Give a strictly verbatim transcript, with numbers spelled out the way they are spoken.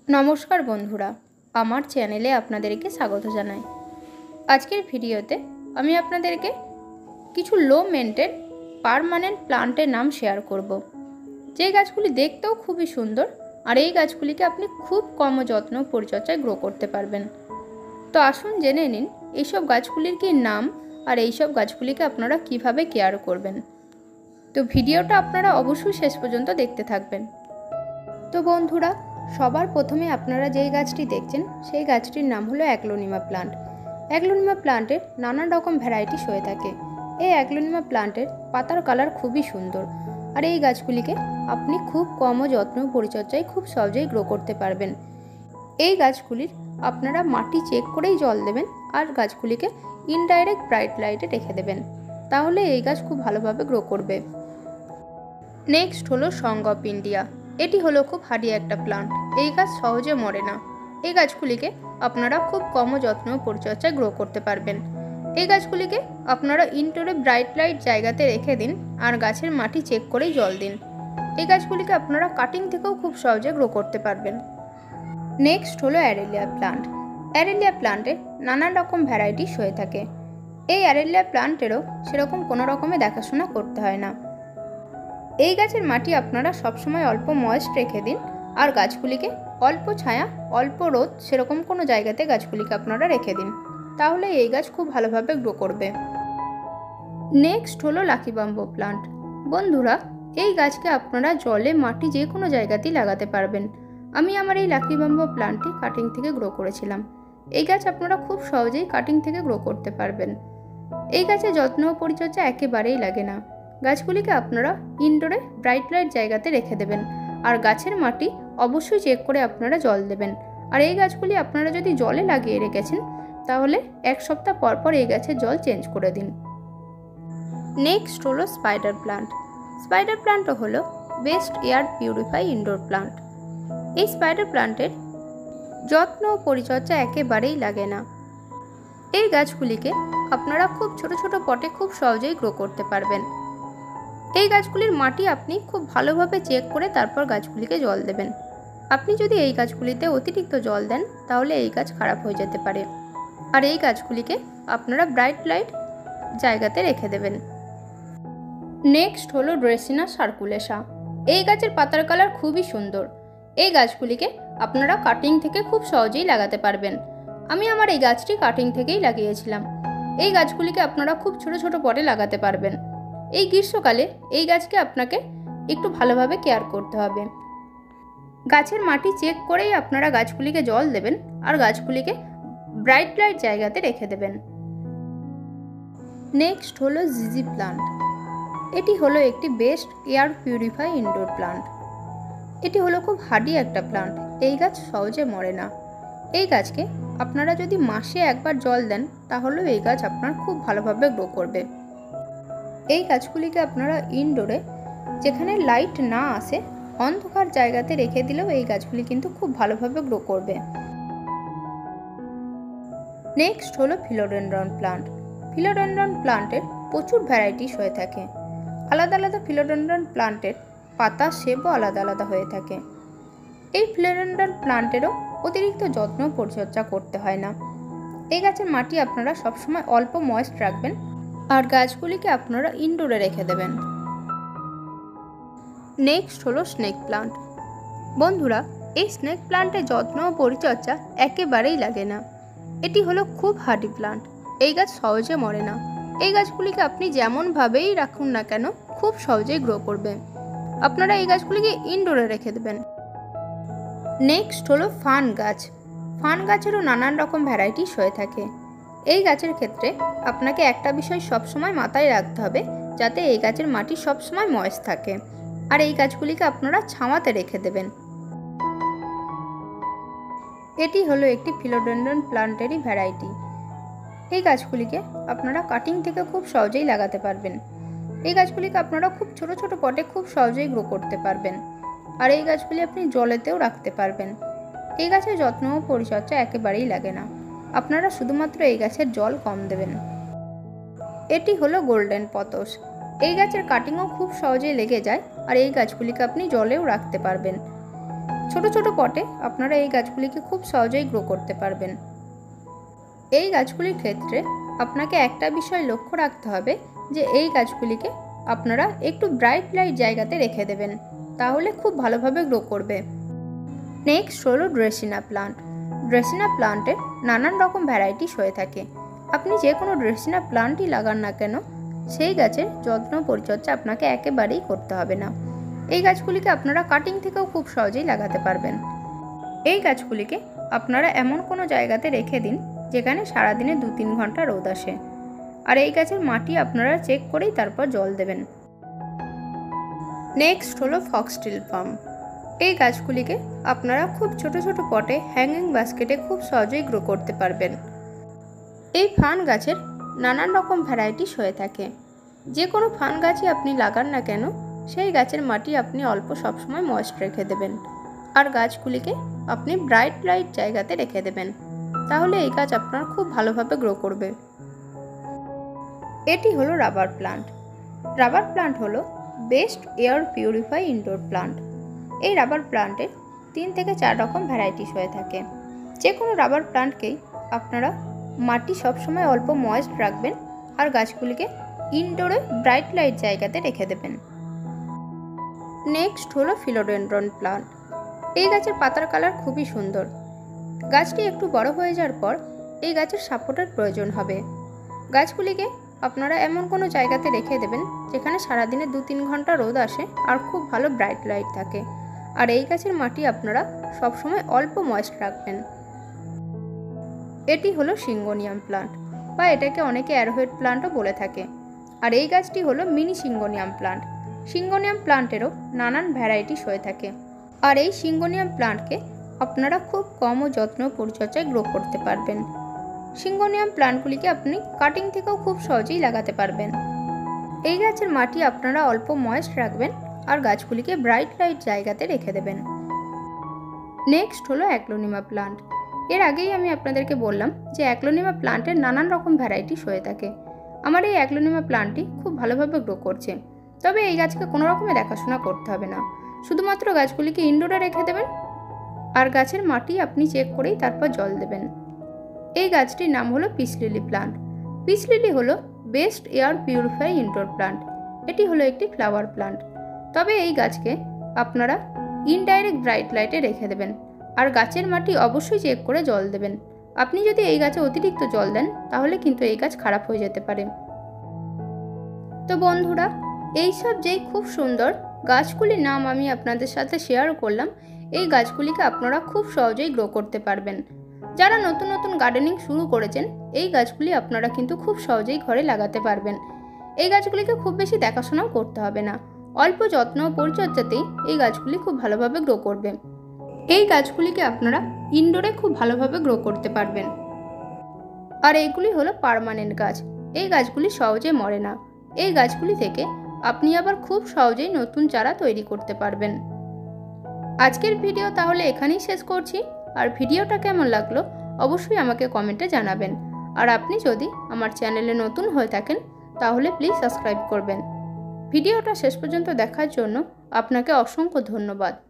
নমস্কার বন্ধুরা, আমার চ্যানেলে আপনাদেরকে স্বাগত জানাই। আজকের ভিডিওতে আমি আপনাদেরকে কিছু লো মেনটেন পার্মানেন্ট প্লান্টের নাম শেয়ার করব, যে গাছগুলি দেখতেও খুবই সুন্দর আর এই গাছগুলিকে আপনি খুব কম যত্ন পরিচর্যায় গ্রো করতে পারবেন। তো আসুন জেনে নিন এইসব গাছগুলির কি নাম আর এইসব গাছগুলিকে আপনারা কিভাবে কেয়ার করবেন। তো ভিডিওটা আপনারা অবশ্যই শেষ পর্যন্ত দেখতে থাকবেন। তো বন্ধুরা, সবার প্রথমে আপনারা যেই গাছটি দেখছেন সেই গাছটির নাম হলো অ্যাগ্লোনিমা প্লান্ট। অ্যাগ্লোনিমা প্লান্টের নানান রকম ভ্যারাইটিস হয়ে থাকে। এই অ্যাগ্লোনিমা প্লান্টের পাতার কালার খুবই সুন্দর আর এই গাছগুলিকে আপনি খুব কম যত্ন পরিচর্যায় খুব সহজেই গ্রো করতে পারবেন। এই গাছগুলির আপনারা মাটি চেক করেই জল দেবেন আর গাছগুলিকে ইনডাইরেক্ট ব্রাইট লাইটে রেখে দেবেন, তাহলে এই গাছ খুব ভালোভাবে গ্রো করবে। নেক্সট হলো সং অফ ইন্ডিয়া। এটি হলো খুব হার্ডি একটা প্লান্ট। এই গাছ সহজে মরে না। এই গাছগুলিকে আপনারা খুব কম যত্ন পরিচর্যায় গ্রো করতে পারবেন। এই গাছগুলিকে আপনারা ইনডোরে ব্রাইট লাইট জায়গাতে রেখে দিন আর গাছের মাটি চেক করেই জল দিন। এই গাছগুলিকে আপনারা কাটিং থেকেও খুব সহজে গ্রো করতে পারবেন। নেক্সট হলো অ্যারেলিয়া প্লান্ট। অ্যারেলিয়া প্লান্টের নানান রকম ভ্যারাইটিস হয়ে থাকে। এই অ্যারেলিয়া প্লান্টেরও সেরকম কোনো রকমে দেখাশোনা করতে হয় না। এই গাছের মাটি আপনারা সবসময় অল্প ময়েস্ট রেখে দিন আর গাছগুলিকে অল্প ছায়া অল্প রোদ সেরকম কোনো জায়গাতে গাছগুলিকে আপনারা রেখে দিন, তাহলে এই গাছ খুব ভালোভাবে গ্রো করবে। নেক্সট হলো লাকি বাম্বো প্লান্ট। বন্ধুরা, এই গাছকে আপনারা জলে মাটি যে কোনো জায়গাতেই লাগাতে পারবেন। আমি আমার এই লাকি বাম্বো প্লান্টটি কাটিং থেকে গ্রো করেছিলাম। এই গাছ আপনারা খুব সহজেই কাটিং থেকে গ্রো করতে পারবেন। এই গাছে যত্ন ও পরিচর্যা একেবারেই লাগে না। গাছগুলিকে আপনারা ইনডোরে ব্রাইট লাইট জায়গাতে রেখে দেবেন আর গাছের মাটি অবশ্যই চেক করে আপনারা জল দেবেন। আর এই গাছগুলি আপনারা যদি জলে লাগিয়ে রেখেছেন তাহলে এক সপ্তাহ পর পর এই গাছের জল চেঞ্জ করে দিন। নেক্সট হলো স্পাইডার প্লান্ট। স্পাইডার প্লান্টও হলো best air purify indoor plant. এই স্পাইডার প্লান্টের যত্ন ও পরিচর্যা একেবারেই লাগে না। এই গাছগুলিকে আপনারা খুব ছোট ছোট পটে খুব সহজেই গ্রো করতে পারবেন। এই গাছগুলির মাটি আপনি খুব ভালোভাবে চেক করে তারপর গাছগুলিকে জল দেবেন। আপনি যদি এই গাছগুলিতে অতিরিক্ত জল দেন তাহলে এই গাছ খারাপ হয়ে যেতে পারে আর এই গাছগুলিকে আপনারা ব্রাইট লাইট জায়গাতে রেখে দেবেন। নেক্সট হলো ড্রেসিনা সার্কুলেশা। এই গাছের পাতার কালার খুবই সুন্দর। এই গাছগুলিকে আপনারা কাটিং থেকে খুব সহজেই লাগাতে পারবেন। আমি আমার এই গাছটি কাটিং থেকেই লাগিয়েছিলাম। এই গাছগুলিকে আপনারা খুব ছোট ছোট পটে লাগাতে পারবেন। এই গ্রীষ্মকালে এই গাছকে আপনাকে একটু ভালোভাবে কেয়ার করতে হবে। গাছের মাটি চেক করেই আপনারা গাছগুলিকে জল দেবেন আর গাছগুলিকে ব্রাইট লাইট জায়গাতে রেখে দেবেন। নেক্সট হলো জিজি প্লান্ট। এটি হলো একটি best air purify indoor plant. এটি হলো খুব হার্ডি একটা প্লান্ট। এই গাছ সহজে মরে না। এই গাছকে আপনারা যদি মাসে একবার জল দেন তাহলেও এই গাছ আপনার খুব ভালোভাবে গ্রো করবে। এই গাছগুলিকে আপনারা ইনডোরে যেখানে লাইট না আসে অন্ধকার জায়গাতে রেখে দিলেও এই গাছগুলি কিন্তু খুব ভালোভাবে গ্রো করবে। নেক্সট হলো ফিলোডেনড্রন প্লান্ট। ফিলোডেনড্রন প্লান্টের প্রচুর ভ্যারাইটিস হয়ে থাকে। আলাদা আলাদা ফিলোডেনড্রন প্লান্টের পাতা শেপও আলাদা আলাদা হয়ে থাকে। এই ফিলোডেনড্রন প্লান্টেরও অতিরিক্ত যত্ন পরিচর্যা করতে হয় না। এই গাছের মাটি আপনারা সবসময় অল্প ময়েস্ট রাখবেন আর গাছগুলিকে আপনারা ইনডোরে রেখে দেবেন। নেক্সট হলো স্নেক প্লান্ট। বন্ধুরা, এই স্নেক প্লান্টের যত্ন ও পরিচর্যা একেবারেই লাগে না। এটি হলো খুব হার্ডি প্লান্ট। এই গাছ সহজে মরে না। এই গাছগুলিকে আপনি যেমনভাবেই রাখুন না কেন খুব সহজেই গ্রো করবে। আপনারা এই গাছগুলিকে ইনডোরে রেখে দেবেন। নেক্সট হলো ফান গাছ। ফান গাছেরও নানান রকম ভ্যারাইটিস হয়ে থাকে। এই গাছের ক্ষেত্রে আপনাকে একটা বিষয় সবসময় মাথায় রাখতে হবে, যাতে এই গাছের মাটি সবসময় ময়েস্ট থাকে আর এই গাছগুলিকে আপনারা ছাওয়াতে রেখে দেবেন। এটি হলো একটি ফিলোডেনড্রন প্লান্টেরই ভ্যারাইটি। এই গাছগুলিকে আপনারা কাটিং থেকে খুব সহজেই লাগাতে পারবেন। এই গাছগুলিকে আপনারা খুব ছোট ছোট পটে খুব সহজেই গ্রো করতে পারবেন আর এই গাছগুলি আপনি জলেতেও রাখতে পারবেন। এই গাছের যত্ন ও পরিচর্যা একেবারেই লাগে না। আপনারা শুধুমাত্র এই গাছের জল কম দেবেন। এটি হলো গোল্ডেন পথস। এই গাছের কাটিংও খুব সহজেই লেগে যায় আর এই গাছগুলিকে আপনি জলেও রাখতে পারবেন। ছোট ছোট পটে আপনারা এই গাছগুলিকে খুব সহজেই গ্রো করতে পারবেন। এই গাছগুলির ক্ষেত্রে আপনাকে একটা বিষয় লক্ষ্য রাখতে হবে যে এই গাছগুলিকে আপনারা একটু ব্রাইট লাইট জায়গাতে রেখে দেবেন, তাহলে খুব ভালোভাবে গ্রো করবে। নেক্সট হলো ড্রেসিনা প্লান্ট। ড্রেসিনা প্লান্টের নানান রকম ভ্যারাইটিস হয়ে থাকে। আপনি যে কোনো ড্রেসিনা প্লান্টই লাগান না কেন, সেই গাছের যত্ন পরিচর্যা আপনাকে একেবারেই করতে হবে না। এই গাছগুলিকে আপনারা কাটিং থেকেও খুব সহজেই লাগাতে পারবেন। এই গাছগুলিকে আপনারা এমন কোনো জায়গাতে রেখে দিন যেখানে সারাদিনে দু তিন ঘন্টা রোদ আসে, আর এই গাছের মাটি আপনারা চেক করেই তারপর জল দেবেন। নেক্সট হলো ফক্সটেল পাম। এই গাছগুলিকে আপনারা খুব ছোট ছোট পটে হ্যাঙ্গিং বাস্কেটে খুব সহজেই গ্রো করতে পারবেন। এই ফান গাছের নানান রকম ভ্যারাইটিস হয়ে থাকে। যে কোনো ফান গাছই আপনি লাগান না কেন, সেই গাছের মাটি আপনি অল্প সবসময় ময়েস্ট রেখে দেবেন, আর গাছগুলিকে আপনি ব্রাইট লাইট জায়গাতে রেখে দেবেন, তাহলে এই গাছ আপনার খুব ভালোভাবে গ্রো করবে। এটি হলো রাবার প্লান্ট। রাবার প্লান্ট হলো best air purify indoor plant. এই রাবার প্লান্টের তিন থেকে চার রকম ভ্যারাইটিস হয়ে থাকে। যে কোনো রাবার প্লান্টকেই আপনারা মাটি সবসময় অল্প ময়েস্ট রাখবেন, আর গাছগুলিকে ইনডোরে ব্রাইট লাইট জায়গাতে রেখে দেবেন। নেক্সট হলো ফিলোডেন্ড্রন প্লান্ট। এই গাছের পাতার কালার খুবই সুন্দর। গাছটি একটু বড় হয়ে যাওয়ার পর এই গাছের সাপোর্টের প্রয়োজন হবে। গাছগুলিকে আপনারা এমন কোনো জায়গাতে রেখে দেবেন যেখানে সারাদিনে দু তিন ঘন্টা রোদ আসে আর খুব ভালো ব্রাইট লাইট থাকে, আর এই গাছের মাটি আপনারা সবসময় অল্প ময়েস্ট রাখবেন। এটি হলো সিঙ্গোনিয়াম প্লান্ট, বা এটাকে অনেকে অ্যারোহেড প্লান্টও বলে থাকে, আর এই গাছটি হলো মিনি সিঙ্গোনিয়াম প্লান্ট। সিঙ্গোনিয়াম প্লান্টেরও নানান ভ্যারাইটিস হয়ে থাকে, আর এই সিঙ্গোনিয়াম প্লান্টকে আপনারা খুব কম ও যত্ন পরিচর্যায় গ্রো করতে পারবেন। সিঙ্গোনিয়াম প্লান্টগুলিকে আপনি কাটিং থেকেও খুব সহজেই লাগাতে পারবেন। এই গাছের মাটি আপনারা অল্প ময়েস্ট রাখবেন, আর গাছগুলিকে ব্রাইট লাইট জায়গাতে রেখে দেবেন। নেক্সট হলো অ্যাগ্লোনিমা প্লান্ট। এর আগেই আমি আপনাদেরকে বললাম যে অ্যাগ্লোনিমা প্লান্টের নানান রকম ভ্যারাইটিস হয়ে থাকে। আমার এই অ্যাগ্লোনিমা প্লান্টটি খুব ভালোভাবে গ্রো করছে, তবে এই গাছকে কোনো রকমের দেখাশোনা করতে হবে না, শুধুমাত্র গাছগুলিকে ইনডোরে রেখে দেবেন, আর গাছের মাটি আপনি চেক করেই তারপর জল দেবেন। এই গাছটির নাম হলো peace lily plant. Peace lily হলো best air purify indoor plant. এটি হলো একটি ফ্লাওয়ার প্লান্ট, তবে এই গাছকে আপনারা ইনডাইরেক্ট ব্রাইট লাইটে রেখে দেবেন, আর গাছের মাটি অবশ্যই চেক করে জল দেবেন। আপনি যদি এই গাছে অতিরিক্ত জল দেন তাহলে কিন্তু এই গাছ খারাপ হয়ে যেতে পারে। তো বন্ধুরা, এইসব যেই খুব সুন্দর গাছগুলির নাম আমি আপনাদের সাথে শেয়ার করলাম, এই গাছগুলিকে আপনারা খুব সহজেই গ্রো করতে পারবেন। যারা নতুন নতুন গার্ডেনিং শুরু করেছেন, এই গাছগুলি আপনারা কিন্তু খুব সহজেই ঘরে লাগাতে পারবেন। এই গাছগুলিকে খুব বেশি দেখাশোনাও করতে হবে না, অল্প যত্ন ও পরিচর্যাতেই এই গাছগুলি খুব ভালোভাবে গ্রো করবে। এই গাছগুলিকে আপনারা ইনডোরে খুব ভালোভাবে গ্রো করতে পারবেন। আর এইগুলি হলো পার্মানেন্ট গাছ। এই গাছগুলি সহজে মরে না। এই গাছগুলি থেকে আপনি আবার খুব সহজেই নতুন চারা তৈরি করতে পারবেন। আজকের ভিডিও তাহলে এখানেই শেষ করছি। আর ভিডিওটা কেমন লাগলো অবশ্যই আমাকে কমেন্টে জানাবেন। আর আপনি যদি আমার চ্যানেলে নতুন হয়ে থাকেন তাহলে প্লিজ সাবস্ক্রাইব করবেন। ভিডিওটা শেষ পর্যন্ত দেখার জন্য আপনাকে অসংখ্য ধন্যবাদ।